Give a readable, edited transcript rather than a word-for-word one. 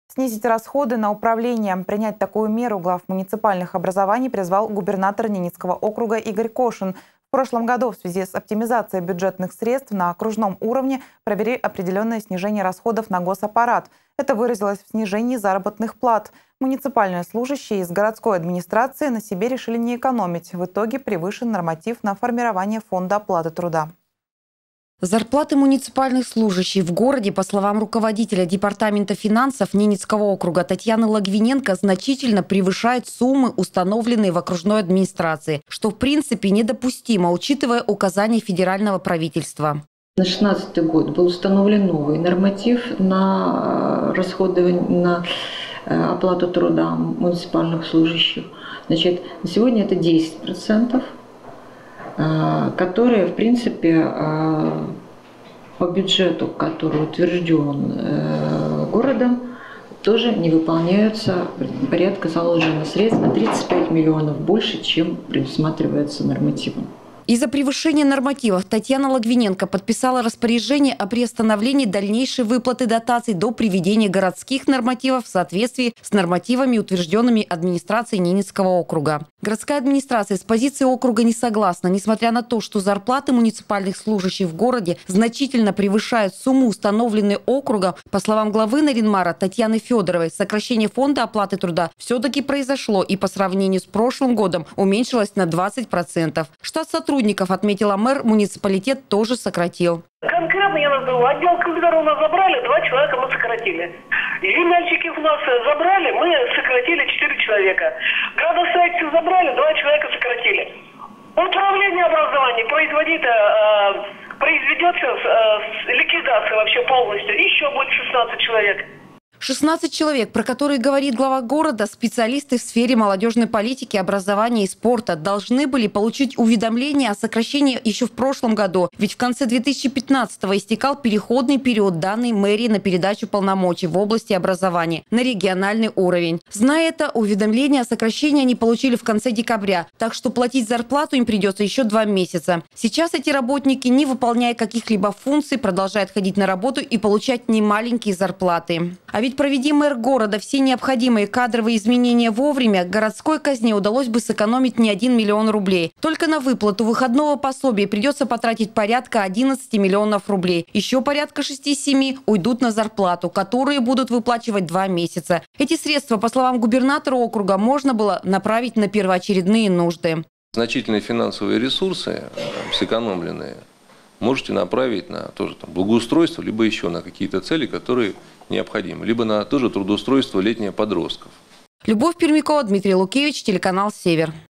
Снизить расходы на управление. Принять такую меру глав муниципальных образований призвал губернатор Ненецкого округа Игорь Кошин. В прошлом году в связи с оптимизацией бюджетных средств на окружном уровне провели определенное снижение расходов на госаппарат. Это выразилось в снижении заработных плат. Муниципальные служащие из городской администрации на себе решили не экономить. В итоге превышен норматив на формирование фонда оплаты труда. Зарплаты муниципальных служащих в городе, по словам руководителя департамента финансов Ненецкого округа Татьяны Логвиненко, значительно превышают суммы, установленные в окружной администрации, что в принципе недопустимо, учитывая указания федерального правительства. На 2016 год был установлен новый норматив на расходование на оплату труда муниципальных служащих. Значит, на сегодня это 10%. Которые, в принципе, по бюджету, который утвержден городом, тоже не выполняются. Порядка заложенных средств на 35 миллионов больше, чем предусматривается нормативом. Из-за превышения нормативов Татьяна Логвиненко подписала распоряжение о приостановлении дальнейшей выплаты дотаций до приведения городских нормативов в соответствии с нормативами, утвержденными администрацией Ненецкого округа. Городская администрация с позиции округа не согласна, несмотря на то, что зарплаты муниципальных служащих в городе значительно превышают сумму, установленную округом. По словам главы Наринмара Татьяны Федоровой, сокращение фонда оплаты труда все-таки произошло и по сравнению с прошлым годом уменьшилось на 20%. Штат сотрудников, отметила мэр, муниципалитет тоже сократил. Конкретно я назову. Отдел календаря у нас забрали, 2 человека мы сократили. Земельщики у нас забрали, мы сократили 4 человека. Градостроительство забрали, 2 человека сократили. Управление образования произведет сейчас ликвидацию вообще полностью. Еще будет 16 человек. 16 человек, про которые говорит глава города, специалисты в сфере молодежной политики, образования и спорта, должны были получить уведомление о сокращении еще в прошлом году. Ведь в конце 2015-го истекал переходный период данной мэрии на передачу полномочий в области образования на региональный уровень. Зная это, уведомление о сокращении они получили в конце декабря, так что платить зарплату им придется еще 2 месяца. Сейчас эти работники, не выполняя каких-либо функций, продолжают ходить на работу и получать немаленькие зарплаты. А ведь проведи мэр города все необходимые кадровые изменения вовремя, городской казне удалось бы сэкономить не 1 миллион рублей. Только на выплату выходного пособия придется потратить порядка 11 миллионов рублей. Еще порядка 6-7 уйдут на зарплату, которые будут выплачивать 2 месяца. Эти средства, по словам губернатора округа, можно было направить на первоочередные нужды. Значительные финансовые ресурсы, сэкономленные, можете направить на тоже благоустройство, либо еще на какие-то цели, которые необходимы, либо на тоже трудоустройство летних подростков. Любовь Пермякова, Дмитрий Лукевич, телеканал «Север».